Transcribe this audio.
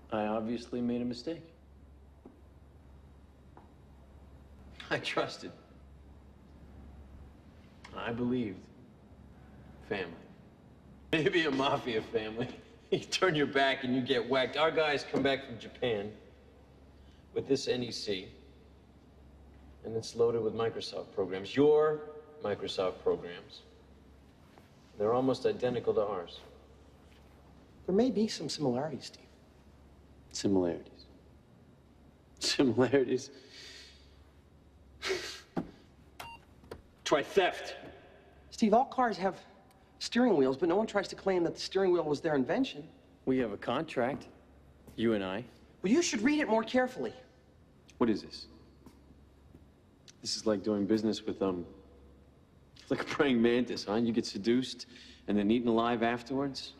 I obviously made a mistake. I trusted. I believed. Family. Maybe a mafia family. You turn your back and you get whacked. Our guys come back from Japan with this NEC, and it's loaded with Microsoft programs. Your Microsoft programs. They're almost identical to ours. There may be some similarities, Steve. Similarities. Similarities? Try theft. Steve, all cars have steering wheels, but no one tries to claim that the steering wheel was their invention. We have a contract, you and I. Well, you should read it more carefully. What is this? This is like doing business with, like a praying mantis, huh? You get seduced and then eaten alive afterwards?